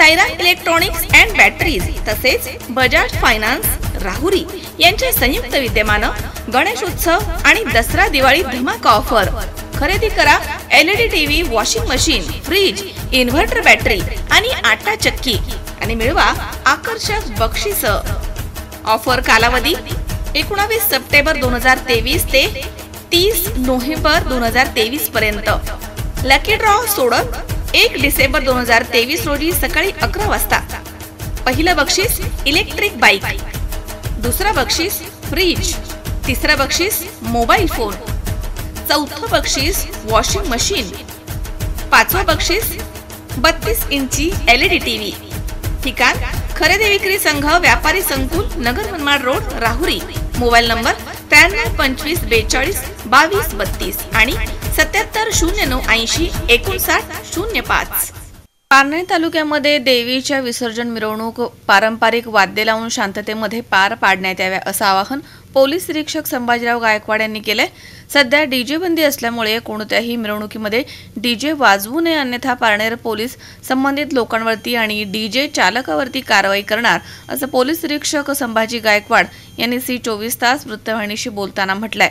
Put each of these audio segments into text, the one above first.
Saira electronics and batteries तसेच Bajaj finance Rahuri यांच्या संयुक्त विद्यमानं गणेशोत्सव आणि दसरा दिवाळी धमाका ऑफर। खरेदी करा LED TV, washing machine, fridge, inverter battery आणि आटा चक्की आणि मिळवा आकर्षक बक्षीस। ऑफर कालावधी 19 सप्टेंबर 2023 ते 30 नोव्हेंबर 2023 पर्यंत। लकी ड्रॉ सोडत 1 डिसेंबर 2023 रोजी सकाळी 11 वाजता पहिलं बक्षीस इलेक्ट्रिक बाईक, दुसरा बक्षीस फ्रीज, तिसरा बक्षीस मोबाईल फोन, चौथं बक्षीस वॉशिंग मशीन, पाचवं बक्षीस 32 इंची LED टीव्ही। ठिकाण खरेदी विक्री संघ व्यापारी संकुल, नगर Manmad road, Rahuri. Mobile number 93 25 42 22 32 आणि 77 09 80 59 05। पारनेर तालुक्यामध्ये देवीच्या विसर्जन मिरवणूक पारंपरिक वाद्ये लावून शांततेमध्ये पार पाडण्यात याव्या असं आवाहन पोलीस निरीक्षक संभाजीराव गायकवाड यांनी केले। सध्या डीजे बंदी असल्यामुळे कोणत्याही मिरवणुकीमध्ये डीजे वाजवू नये, अन्यथा पारनेर पोलीस संबंधित लोकांवरती आणि डीजे चालकावरती कारवाई करणार असं पोलीस निरीक्षक संभाजी गायकवाड यांनी C24 तास वृत्तवाहिनीशी बोलताना म्हटलंय।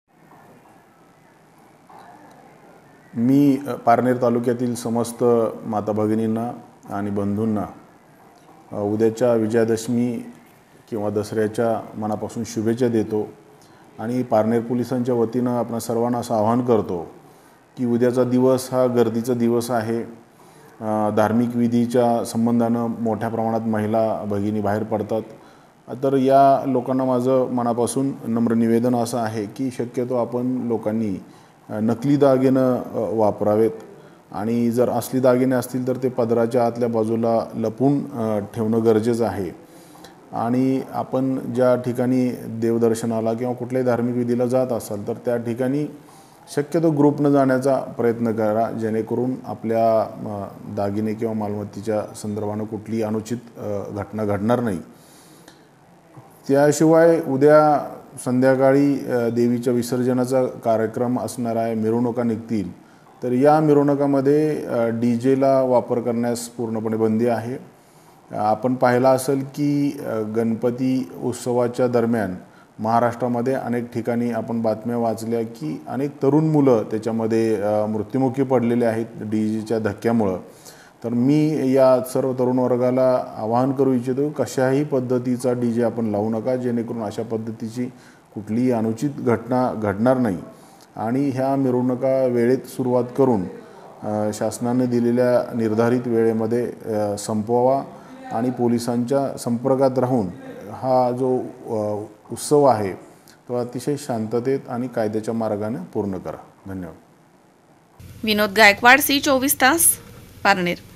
मी पारनेर तालुक्यातील समस्त माता भगिनींना आणि बंधूंना उद्याच्या विजयादशमी किंवा दसऱ्याच्या मनापासून शुभेच्छा देतो आणि पारनेर पोलिसांच्या वतीनं आपण सर्वांना असं आवाहन करतो की उद्याचा दिवस हा गर्दीचा दिवस आहे। धार्मिक विधीच्या संबंधानं मोठ्या प्रमाणात महिला भगिनी बाहेर पडतात, तर या लोकांना माझं मनापासून नम्र निवेदन असं आहे की शक्यतो आपण लोकांनी नकली दागिने वापरावेत आणि जर असली दागिने असतील तर ते पदराच्या आतल्या बाजूला लपून ठेवणं गरजेचं आहे। आणि आपण ज्या ठिकाणी देवदर्शनाला किंवा कुठल्याही धार्मिक विधीला जात असाल तर त्या ठिकाणी शक्यतो ग्रुपनं जाण्याचा प्रयत्न करा, जेणेकरून आपल्या दागिने किंवा मालमत्तेच्या संदर्भानं कुठलीही अनुचित घटना घडणार नाही। त्याशिवाय उद्या संध्याकाळी देवीच्या विसर्जनाचा कार्यक्रम असणार आहे, मिरवणुका निघतील, तर या मिरवणुकामध्ये डीजेला वापर करण्यास पूर्णपणे बंदी आहे। आपण पाहिलं असेल की गणपती उत्सवाच्या दरम्यान महाराष्ट्रामध्ये अनेक ठिकाणी आपण बातम्या वाचल्या की अनेक तरुण मुलं त्याच्यामध्ये मृत्युमुखी पडलेले आहेत डीजेच्या धक्क्यामुळं। तर मी या सर्व तरुण वर्गाला आवाहन करू इच्छितो, कशाही पद्धतीचा डीजे आपण लावू नका, जेणेकरून अशा पद्धतीची कुठलीही अनुचित घटना घडणार नाही। आणि ह्या मिरवणुका वेळेत सुरुवात करून शासनाने दिलेल्या निर्धारित वेळेमध्ये संपवावा आणि पोलिसांच्या संपर्कात राहून हा जो उत्सव आहे तो अतिशय शांततेत आणि कायद्याच्या मार्गाने पूर्ण करा। धन्यवाद। विनोद गायकवाड, C24 तास, पारनेर।